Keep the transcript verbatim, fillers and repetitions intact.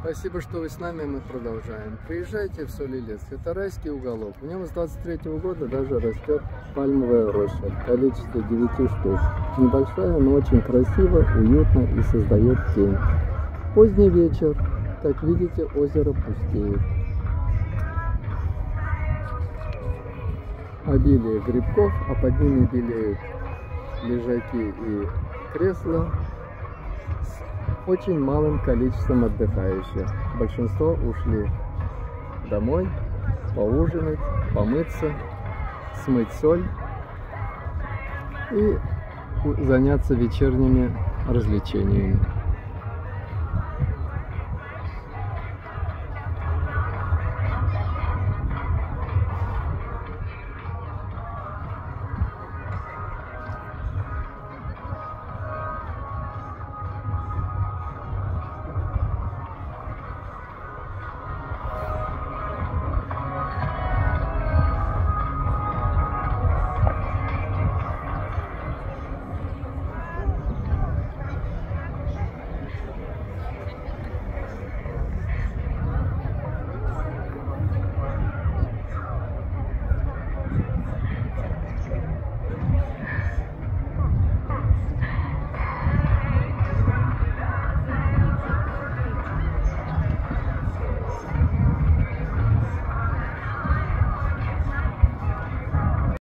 Спасибо, что вы с нами, мы продолжаем. Приезжайте в Соль-Илецк, это райский уголок. В нем с двадцать третьего года даже растет пальмовая роща в количестве девяти штук. Небольшая, но очень красиво, уютно и создает тень. Поздний вечер, как видите, озеро пустеет. Обилие грибков, а под ними белеют лежаки и кресла с очень малым количеством отдыхающих. Большинство ушли домой поужинать, помыться, смыть соль и заняться вечерними развлечениями.